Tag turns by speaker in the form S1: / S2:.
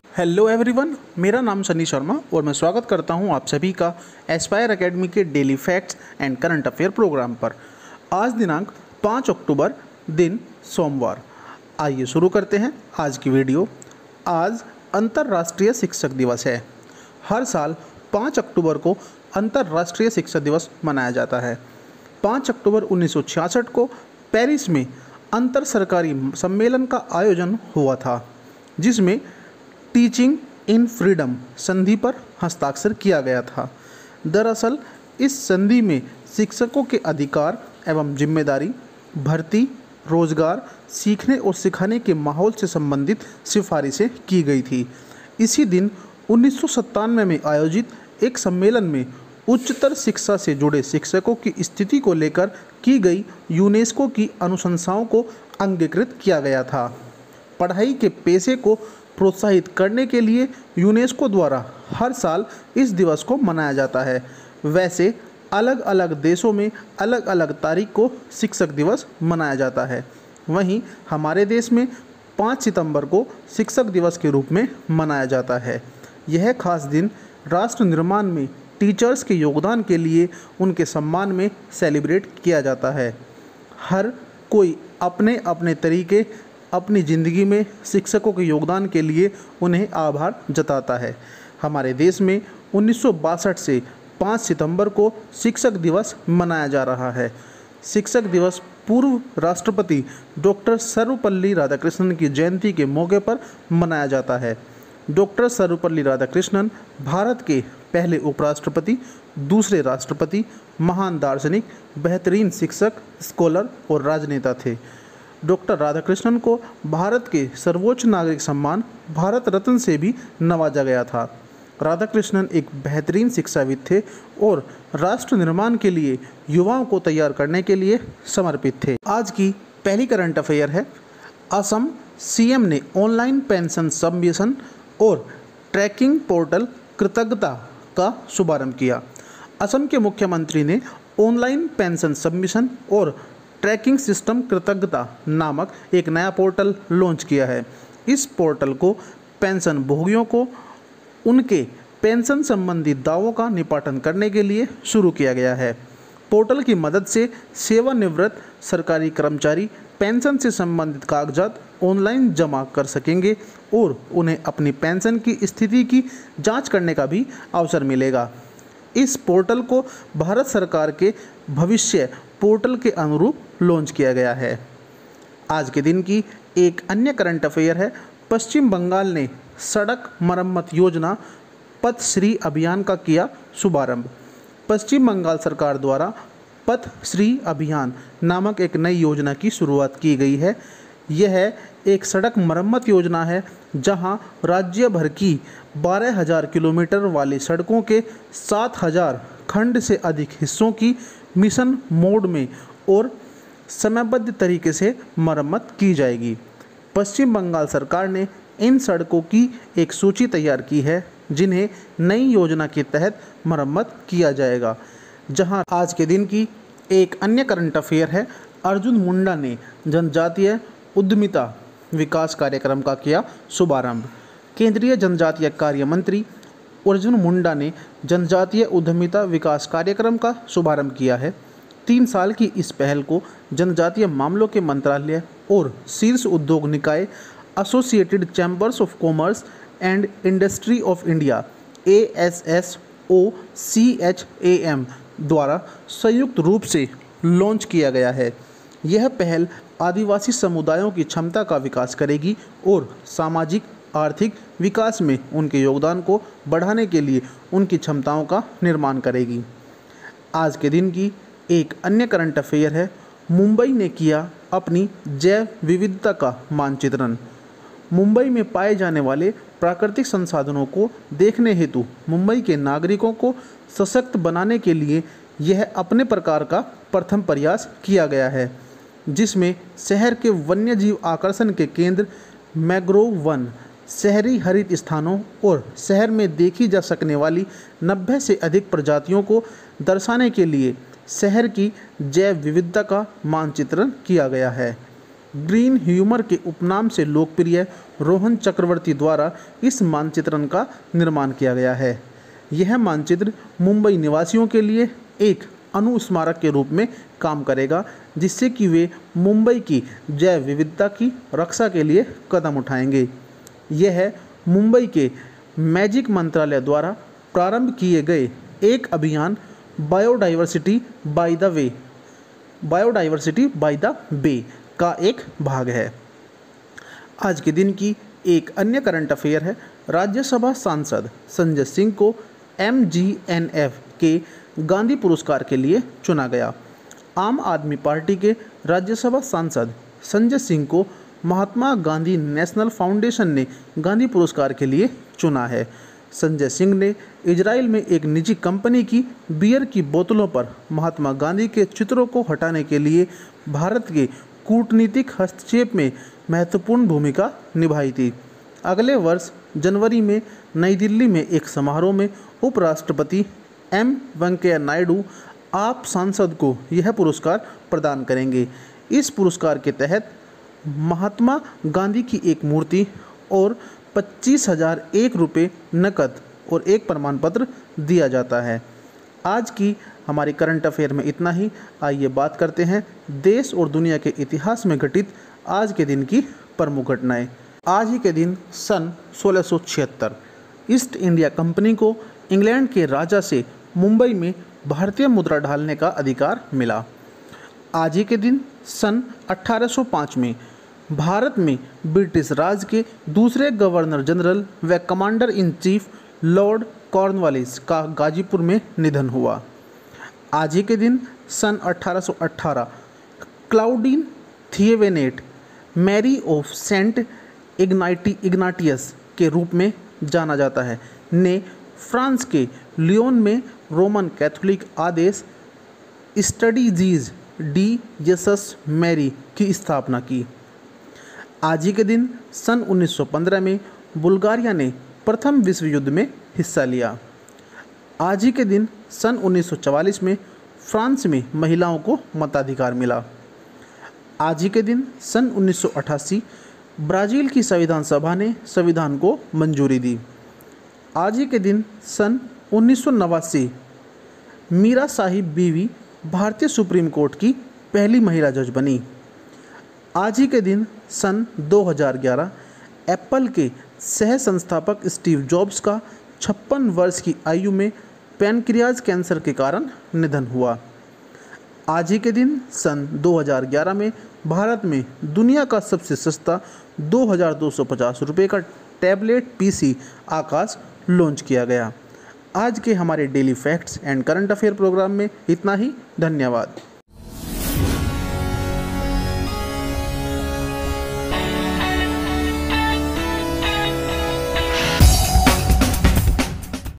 S1: Hello everyone, मेरा नाम सनी शर्मा और मैं स्वागत करता हूं आप सभी का एस्पायर एकेडमी के daily facts and current affair program पर। आज दिनांक 5 अक्टूबर, दिन सोमवार। आइए शुरू करते हैं आज की वीडियो। आज अंतर्राष्ट्रीय शिक्षक दिवस है। हर साल 5 अक्टूबर को अंतर्राष्ट्रीय शिक्षक दिवस मनाया जाता है। 5 अक्टूबर 1966 को पेरिस में अंतर सरकारी सम्मेलन का आयोजन हुआ था, जिसमें टीचिंग इन फ्रीडम संधि पर हस्ताक्षर किया गया था। दरअसल इस संधि में शिक्षकों के अधिकार एवं जिम्मेदारी, भर्ती, रोजगार, सीखने और सिखाने के माहौल से संबंधित सिफारिशें की गई थी। इसी दिन 1997 में आयोजित एक सम्मेलन में उच्चतर शिक्षा से जुड़े शिक्षकों की स्थिति को लेकर की गई यूनेस्को की अनुशंसाओं को अंगीकृत किया गया था। पढ़ाई के पेशे को प्रोत्साहित करने के लिए यूनेस्को द्वारा हर साल इस दिवस को मनाया जाता है। वैसे अलग अलग देशों में अलग अलग तारीख को शिक्षक दिवस मनाया जाता है। वहीं हमारे देश में 5 सितंबर को शिक्षक दिवस के रूप में मनाया जाता है। यह खास दिन राष्ट्र निर्माण में टीचर्स के योगदान के लिए उनके सम्मान में सेलिब्रेट किया जाता है। हर कोई अपने अपने तरीके अपनी ज़िंदगी में शिक्षकों के योगदान के लिए उन्हें आभार जताता है। हमारे देश में 1962 से 5 सितंबर को शिक्षक दिवस मनाया जा रहा है। शिक्षक दिवस पूर्व राष्ट्रपति डॉक्टर सर्वपल्ली राधाकृष्णन की जयंती के मौके पर मनाया जाता है। डॉक्टर सर्वपल्ली राधाकृष्णन भारत के पहले उपराष्ट्रपति, दूसरे राष्ट्रपति, महान दार्शनिक, बेहतरीन शिक्षक, स्कॉलर और राजनेता थे। डॉक्टर राधाकृष्णन को भारत के सर्वोच्च नागरिक सम्मान भारत रत्न से भी नवाजा गया था। राधाकृष्णन एक बेहतरीन शिक्षाविद थे और राष्ट्र निर्माण के लिए युवाओं को तैयार करने के लिए समर्पित थे। आज की पहली करंट अफेयर है, असम सीएम ने ऑनलाइन पेंशन सबमिशन और ट्रैकिंग पोर्टल कृतज्ञता का शुभारंभ किया। असम के मुख्यमंत्री ने ऑनलाइन पेंशन सबमिशन और ट्रैकिंग सिस्टम कृतज्ञता नामक एक नया पोर्टल लॉन्च किया है। इस पोर्टल को पेंशन भोगियों को उनके पेंशन संबंधी दावों का निपटान करने के लिए शुरू किया गया है। पोर्टल की मदद से सेवानिवृत्त सरकारी कर्मचारी पेंशन से संबंधित कागजात ऑनलाइन जमा कर सकेंगे और उन्हें अपनी पेंशन की स्थिति की जांच करने का भी अवसर मिलेगा। इस पोर्टल को भारत सरकार के भविष्य पोर्टल के अनुरूप लॉन्च किया गया है। आज के दिन की एक अन्य करंट अफेयर है, पश्चिम बंगाल ने सड़क मरम्मत योजना पथ श्री अभियान का किया शुभारंभ। पश्चिम बंगाल सरकार द्वारा पथ श्री अभियान नामक एक नई योजना की शुरुआत की गई है। यह एक सड़क मरम्मत योजना है जहां राज्य भर की 12,000 किलोमीटर वाली सड़कों के 7,000 खंड से अधिक हिस्सों की मिशन मोड में और समयबद्ध तरीके से मरम्मत की जाएगी। पश्चिम बंगाल सरकार ने इन सड़कों की एक सूची तैयार की है जिन्हें नई योजना के तहत मरम्मत किया जाएगा। जहां आज के दिन की एक अन्य करंट अफेयर है, अर्जुन मुंडा ने जनजातीय उद्यमिता विकास कार्यक्रम का किया शुभारंभ। केंद्रीय जनजातीय कार्य मंत्री अर्जुन मुंडा ने जनजातीय उद्यमिता विकास कार्यक्रम का शुभारंभ किया है। 3 साल की इस पहल को जनजातीय मामलों के मंत्रालय और शीर्ष उद्योग निकाय associated chambers of commerce and industry of India ASSOCHAM द्वारा संयुक्त रूप से लॉन्च किया गया है। यह पहल आदिवासी समुदायों की क्षमता का विकास करेगी और सामाजिक आर्थिक विकास में उनके योगदान को बढ़ाने के लिए उनकी क्षमताओं का निर्माण करेगी। आज के दिन की एक अन्य करंट अफेयर है, मुंबई ने किया अपनी जैव विविधता का मानचित्रण। मुंबई में पाए जाने वाले प्राकृतिक संसाधनों को देखने हेतु मुंबई के नागरिकों को सशक्त बनाने के लिए यह अपने प्रकार का प्रथम प्रयास किया गया है, जिसमें शहर के वन्यजीव आकर्षण के केंद्र मैंग्रोव वन, शहरी हरित स्थानों और शहर में देखी जा सकने वाली 90 से अधिक प्रजातियों को दर्शाने के लिए शहर की जैव विविधता का मानचित्रण किया गया है। ग्रीन ह्यूमर के उपनाम से लोकप्रिय रोहन चक्रवर्ती द्वारा इस मानचित्रण का निर्माण किया गया है। यह मानचित्र मुंबई निवासियों के लिए एक अनुस्मारक के रूप में काम करेगा, जिससे कि वे मुंबई की जैव विविधता की रक्षा के लिए कदम उठाएंगे। यह मुंबई के मैजिक मंत्रालय द्वारा प्रारंभ किए गए एक अभियान बायोडाइवर्सिटी बाय द बे का एक भाग है। आज के दिन की एक अन्य करंट अफेयर है। राज्यसभा सांसद संजय सिंह को MGNF के गांधी पुरस्कार के लिए चुना गया। आम आदमी पार्टी के राज्यसभा सांसद संजय सिंह को महात्मा गांधी नेशनल फाउंडेशन ने गांधी पुरस्कार के लिए चुना है। संजय सिंह ने इजराइल में एक निजी कंपनी की बियर की बोतलों पर महात्मा गांधी के चित्रों को हटाने के लिए भारत के कूटनीतिक हस्तक्षेप में महत्वपूर्ण भूमिका निभाई थी। अगले वर्ष जनवरी में नई दिल्ली में एक समारोह में उपराष्ट्रपति M वेंकैया नायडू आप सांसद को यह पुरस्कार प्रदान करेंगे। इस पुरस्कार के तहत महात्मा गांधी की एक मूर्ति और 25,001 रुपये नकद और एक प्रमाण पत्र दिया जाता है। आज की हमारी करंट अफेयर में इतना ही। आइए बात करते हैं देश और दुनिया के इतिहास में घटित आज के दिन की प्रमुख घटनाएं। आज ही के दिन सन 1676 ईस्ट इंडिया कंपनी को इंग्लैंड के राजा से मुंबई में भारतीय मुद्रा ढालने का अधिकार मिला। आज ही के दिन सन 1805 में भारत में ब्रिटिश राज के दूसरे गवर्नर जनरल व commander in chief lord Cornwallis का गाजीपुर में निधन हुआ। आज ही के दिन सन 1818 Claudine Thevenet Mary of Saint Ignatius के रूप में जाना जाता है ने फ्रांस के लियोन में रोमन कैथोलिक आदेश स्टडीजीज डी जेसस मैरी की स्थापना की। आज ही के दिन सन 1915 में बुल्गारिया ने प्रथम विश्व युद्ध में हिस्सा लिया। आज ही के दिन सन 1944 में फ्रांस में महिलाओं को मताधिकार मिला। आज ही के दिन सन 1988 ब्राज़ील की संविधान सभा ने संविधान को मंजूरी दी। आज ही के दिन सन 1989 मीरा साहिब बीवी भारतीय सुप्रीम कोर्ट की पहली महिला जज बनी। आज ही के दिन सन 2011 एप्पल के सह संस्थापक स्टीव जॉब्स का 56 वर्ष की आयु में पैनक्रियाज कैंसर के कारण निधन हुआ। आज ही के दिन सन 2011 में भारत में दुनिया का सबसे सस्ता 2,250 रुपये का टैबलेट PC आकाश लॉन्च किया गया। आज के हमारे daily facts and current affair program में इतना ही। धन्यवाद।